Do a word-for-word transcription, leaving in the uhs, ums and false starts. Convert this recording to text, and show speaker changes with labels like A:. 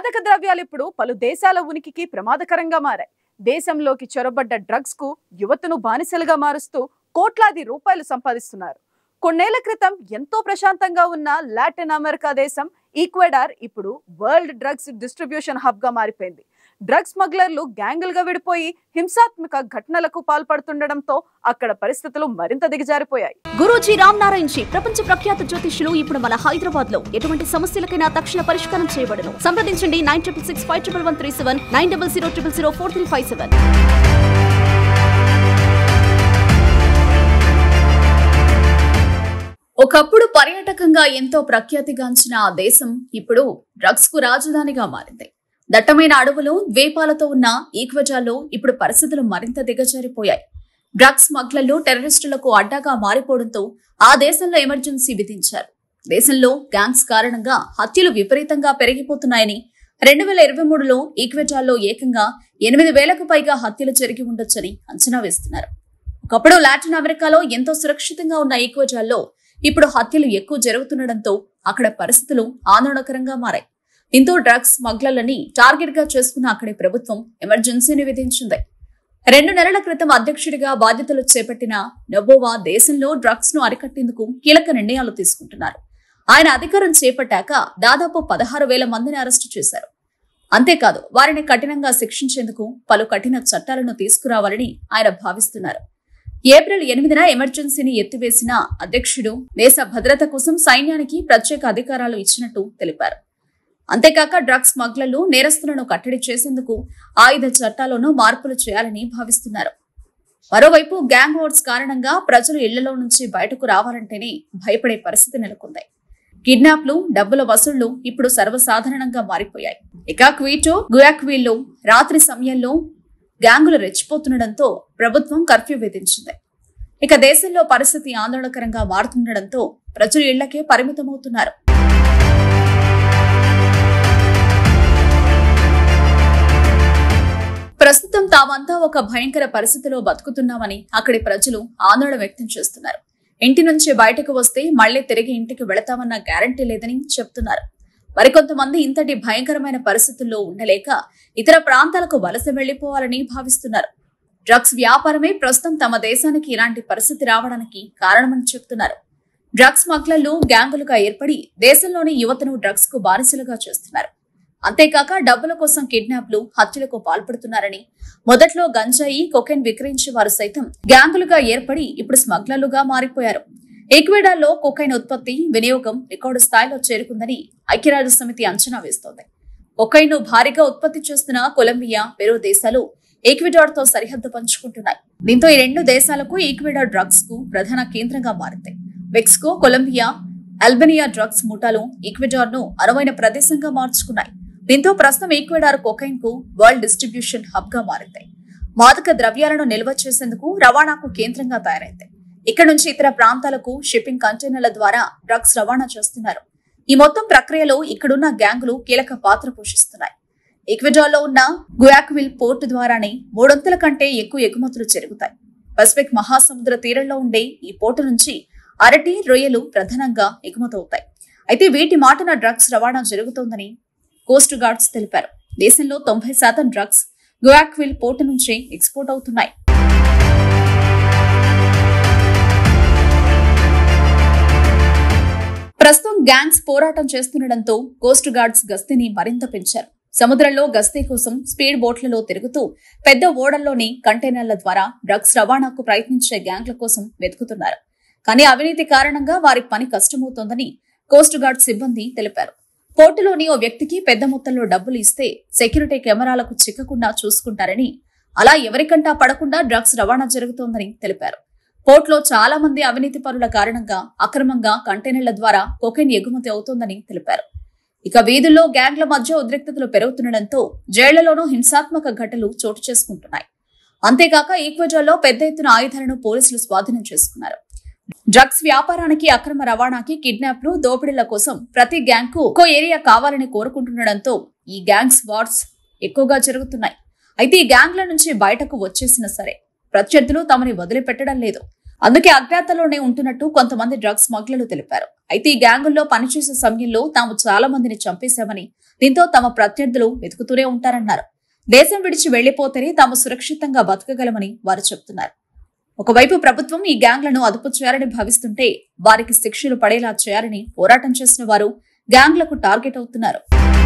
A: మాదక ద్రవ్యాలు ఇప్పుడు పలు దేశాల ఉనికికి ప్రమాదకరంగా మారాయి. దేశంలోకి చొరబడ్డ డ్రగ్స్ కు యువతను బానిసలుగా మారుస్తూ కోట్లాది రూపాయలు సంపాదిస్తున్నారు. కొన్నేళ్ల క్రితం ఎంతో ప్రశాంతంగా ఉన్న లాటిన్ అమెరికా దేశం ఈక్వెడార్ ఇప్పుడు వరల్డ్ డ్రగ్స్ డిస్ట్రిబ్యూషన్ హబ్ గా మారిపోయింది. డ్రగ్స్ స్మగ్లర్లు గ్యాంగులుగా విడిపోయి హింసాత్మక ఘటనలకు పాల్పడుతుండటంతో అక్కడ పరిస్థితులు మరింత దిగజారిపోయాయి.
B: గురూజీ రామ్ నారాయణ్ జీ ప్రపంచ ప్రఖ్యాత జ్యోతిష్యులు ఇప్పుడు మన హైదరాబాద్ లో ఎటువంటి సమస్యలకైనా తక్షణ పరిష్కారం చేయబడును. సంప్రదించండి nine triple six five triple one three seven nine double zero triple zero four three five seven. ఒకప్పుడు పర్యాటకంగా ఎంతో ప్రఖ్యాతిగాంచిన ఆ దేశం ఇప్పుడు డ్రగ్స్ కు రాజధానిగా మారింది. దట్టమైన అడవులు, ద్వీపాలతో ఉన్న ఈక్వెడార్లో ఇప్పుడు పరిస్థితులు మరింత దిగజారిపోయాయి. డ్రగ్స్ స్మగ్లర్లు టెర్రరిస్టులకు అడ్డాగా మారిపోవడంతో ఆ దేశంలో ఎమర్జెన్సీ విధించారు. దేశంలో గ్యాంగ్స్ కారణంగా హత్యలు విపరీతంగా పెరిగిపోతున్నాయని రెండు వేల ఇరవై మూడులో ఈక్వెడార్లో ఏకంగా ఎనిమిది వేలకు పైగా హత్యలు జరిగి ఉండొచ్చని అంచనా వేస్తున్నారు. ఒకప్పుడు లాటిన్ అమెరికాలో ఎంతో సురక్షితంగా ఉన్న ఈక్వెడార్లో ఇప్పుడు హత్యలు ఎక్కువ జరుగుతుండటంతో అక్కడ పరిస్థితులు ఆందోళనకరంగా మారాయి. దీంతో డ్రగ్స్ స్మగ్లర్లని టార్గెట్ గా చేసుకున్న అక్కడి ప్రభుత్వం ఎమర్జెన్సీని విధించింది. రెండు నెలల క్రితం అధ్యక్షుడిగా బాధ్యతలు చేపట్టిన నొబోవా దేశంలో డ్రగ్స్ ను అరికట్టేందుకు కీలక నిర్ణయాలు తీసుకుంటున్నారు. ఆయన అధికారం చేపట్టాక దాదాపు పదహారు వేల మందిని అరెస్టు చేశారు. అంతేకాదు వారిని కఠినంగా శిక్షించేందుకు పలు కఠిన చట్టాలను తీసుకురావాలని ఆయన భావిస్తున్నారు. ఏప్రిల్ ఎనిమిదిన ఎమర్జెన్సీని ఎత్తివేసిన అధ్యక్షుడు దేశ భద్రత కోసం సైన్యానికి ప్రత్యేక అధికారాలు ఇచ్చినట్టు తెలిపారు. అంతేకాక డ్రగ్స్ స్మగ్లర్లు నేరస్తులను కట్టడి చేసేందుకు ఆయుధ చట్టాలను మార్పులు చేయాలని భావిస్తున్నారు. మరోవైపు గ్యాంగ్ వార్స్ కారణంగా ప్రజలు ఇళ్లలో నుంచి బయటకు రావాలంటేనే భయపడే పరిస్థితి నెలకొంది. కిడ్నాప్లు, డబ్బుల వసూళ్లు ఇప్పుడు సర్వసాధారణంగా మారిపోయాయి. ఇక క్వీటో, గుయాక్విల్లో రాత్రి సమయంలో గ్యాంగులు రెచ్చిపోతుండటంతో ప్రభుత్వం కర్ఫ్యూ విధించింది. ఇక దేశంలో పరిస్థితి ఆందోళనకరంగా మారుతుండటంతో ప్రజలు ఇళ్లకే పరిమితమవుతున్నారు. ప్రస్తుతం తామంతా ఒక భయంకర పరిస్థితిలో బతుకుతున్నామని అక్కడి ప్రజలు ఆందోళన వ్యక్తం చేస్తున్నారు. ఇంటి నుంచి బయటకు వస్తే మళ్లీ తిరిగి ఇంటికి వెళతామన్న గ్యారంటీ లేదని చెప్తున్నారు. మరికొంతమంది ఇంతటి భయంకరమైన పరిస్థితుల్లో ఉండలేక ఇతర ప్రాంతాలకు వలస వెళ్లిపోవాలని భావిస్తున్నారు. డ్రగ్స్ వ్యాపారమే ప్రస్తుతం తమ దేశానికి ఇలాంటి పరిస్థితి రావడానికి కారణమని చెప్తున్నారు. డ్రగ్స్ స్మగ్లర్లు గ్యాంగులుగా ఏర్పడి దేశంలోని యువతను డ్రగ్స్ కు బానిసలుగా చేస్తున్నారు. అంతేకాక డబ్బుల కోసం కిడ్నాప్లు, హత్యలకు పాల్పడుతున్నారని, మొదట్లో గంజాయి, కొకైన్ విక్రయించే వారు సైతం గ్యాంగులుగా ఏర్పడి ఇప్పుడు స్మగ్లర్లుగా మారిపోయారు. ఈక్వెడార్లో కొకైన్ ఉత్పత్తి, వినియోగం రికార్డు స్థాయిలో చేరుకుందని ఐక్యరాజ్య సమితి అంచనా వేస్తోంది. కొకైన్ ను భారీగా ఉత్పత్తి చేస్తున్న కొలంబియా, పెరూ దేశాలు ఈక్వెడార్ తో సరిహద్దు పంచుకుంటున్నాయి. దీంతో ఈ రెండు దేశాలకు ఈక్వెడార్ డ్రగ్స్ కు ప్రధాన కేంద్రంగా మారింది. మెక్సికో, కొలంబియా, అల్బేనియా డ్రగ్స్ ముఠాలు ఈక్వెడార్ ను అనువైన ప్రదేశంగా మార్చుకున్నాయి. దీంతో ప్రస్తుతం ఈక్వెడార్ కొకైన్ కు వరల్డ్ డిస్ట్రిబ్యూషన్ హబ్ గా మారింది. మాదక ద్రవ్యాలను నిల్వ చేసేందుకు రవాణాకు కేంద్రంగా తయారైంది. ఇక్కడ నుంచి ఇతర ప్రాంతాలకు షిప్పింగ్ కంటైనర్ల ద్వారా డ్రగ్స్ రవాణా చేస్తున్నారు. ఈ మొత్తం ప్రక్రియలో ఇక్కడున్న గ్యాంగులు కీలక పాత్ర పోషిస్తున్నాయి. ఈక్వెడార్ లో ఉన్న గుయాక్విల్ పోర్టు ద్వారానే మూడొంతుల కంటే ఎక్కువ ఎగుమతులు జరుగుతాయి. పసిఫిక్ మహాసముద్ర తీరంలో ఉండే ఈ పోర్టు నుంచి అరటి, రొయ్యలు ప్రధానంగా ఎగుమతవుతాయి. అయితే వీటి మాటన డ్రగ్స్ రవాణా జరుగుతోందని కోస్ట్ గార్డ్స్ తెలిపారు. దేశంలో తొంభై శాతం డ్రగ్స్ గుయాక్విల్ పోర్టు నుంచే ఎక్స్పోర్ట్ అవుతున్నాయి. ప్రస్తుతం గ్యాంగ్స్ పోరాటం చేస్తుండటంతో కోస్ట్ గార్డ్స్ గస్తీని మరింత పెంచారు. సముద్రంలో గస్తీ కోసం స్పీడ్ బోట్లలో తిరుగుతూ పెద్ద ఓడల్లోని కంటైనర్ల ద్వారా డ్రగ్స్ రవాణాకు ప్రయత్నించే గ్యాంగ్ల కోసం వెతుకుతున్నారు. కానీ అవినీతి కారణంగా వారి పని కష్టమవుతోందని కోస్ట్ గార్డ్ సిబ్బంది తెలిపారు. పోర్టులోని ఓ వ్యక్తికి పెద్ద మొత్తంలో డబ్బులు ఇస్తే సెక్యూరిటీ కెమెరాలకు చిక్కకుండా చూసుకుంటారని, అలా ఎవరికంటా పడకుండా డ్రగ్స్ రవాణా జరుగుతోందని తెలిపారు. పోర్టులో చాలా మంది అవినీతి పరుల కారణంగా అక్రమంగా కంటైనర్ల ద్వారా కొకైన్ ఎగుమతి అవుతోందని తెలిపారు. ఇక వీధుల్లో గ్యాంగ్ల మధ్య ఉద్రిక్తతలు పెరుగుతుండటంతో జైళ్లలోనూ హింసాత్మక ఘటనలు చోటు చేసుకుంటున్నాయి. అంతేకాక ఈక్వెడార్లో పెద్ద ఎత్తున ఆయుధాలను పోలీసులు స్వాధీనం చేసుకున్నారు. డ్రగ్స్ వ్యాపారానికి, అక్రమ రవాణాకి, కిడ్నాప్లు, దోపిడీల కోసం ప్రతి గ్యాంగ్ కు ఒక్కో ఏరియా కావాలని కోరుకుంటుండటంతో ఈ గ్యాంగ్స్ వార్స్ ఎక్కువగా జరుగుతున్నాయి. అయితే ఈ గ్యాంగ్ల నుంచి బయటకు వచ్చేసినా సరే ప్రత్యర్థులు తమని వదిలిపెట్టడం లేదు. అందుకే అజ్ఞాతంలోనే ఉంటున్నట్టు కొంతమంది డ్రగ్స్ స్మగ్లర్లు తెలిపారు. అయితే ఈ గ్యాంగుల్లో పనిచేసే సమయంలో తాము చాలా మందిని చంపేశామని, దీంతో తమ ప్రత్యర్థులు వెతుకుతూనే ఉంటారన్నారు. దేశం విడిచి వెళ్లిపోతేనే తాము సురక్షితంగా బతకగలమని వారు చెబుతున్నారు. ఒకవైపు ప్రభుత్వం ఈ గ్యాంగ్లను అదుపు చేయాలని భావిస్తుంటే వారికి శిక్షలు పడేలా చేయాలని పోరాటం చేసిన వారు గ్యాంగ్లకు టార్గెట్ అవుతున్నారు.